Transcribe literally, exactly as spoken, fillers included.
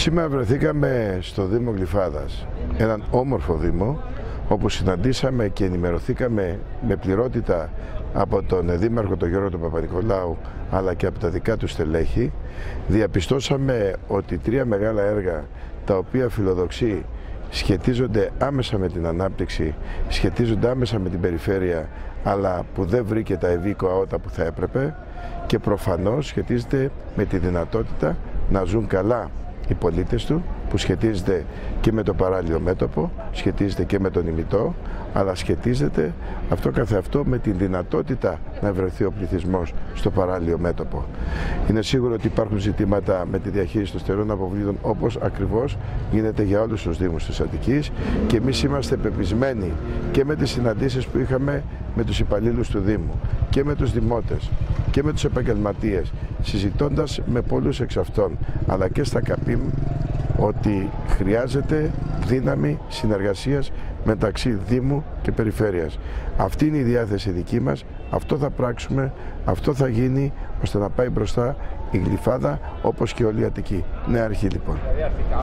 Σήμερα βρεθήκαμε στο Δήμο Γλυφάδας, έναν όμορφο Δήμο, όπου συναντήσαμε και ενημερωθήκαμε με πληρότητα από τον Δήμαρχο τον Γιώργο τον Παπα-Νικολάου, αλλά και από τα δικά του στελέχη. Διαπιστώσαμε ότι τρία μεγάλα έργα, τα οποία φιλοδοξεί, σχετίζονται άμεσα με την ανάπτυξη, σχετίζονται άμεσα με την περιφέρεια, αλλά που δεν βρήκε τα ευήκοα ότα που θα έπρεπε, και προφανώς σχετίζεται με τη δυνατότητα να ζουν καλά οι πολίτες του, που σχετίζεται και με το παράλιο μέτωπο, σχετίζεται και με τον ημιτό, αλλά σχετίζεται αυτό καθεαυτό με την δυνατότητα να βρεθεί ο πληθυσμός στο παράλιο μέτωπο. Είναι σίγουρο ότι υπάρχουν ζητήματα με τη διαχείριση των στερεών αποβλήτων, όπως ακριβώς γίνεται για όλους τους Δήμους της Αττικής, και εμείς είμαστε πεπισμένοι και με τις συναντήσεις που είχαμε με τους υπαλλήλους του Δήμου και με τους δημότες και με τους επαγγελματίες, συζητώντας με πολλούς εξ αυτών, αλλά και στα ΚΑΠΗΜ, ότι χρειάζεται δύναμη συνεργασίας μεταξύ Δήμου και Περιφέρειας. Αυτή είναι η διάθεση δική μας, αυτό θα πράξουμε, αυτό θα γίνει ώστε να πάει μπροστά η Γλυφάδα, όπως και όλη η Αττική. Νέα αρχή λοιπόν.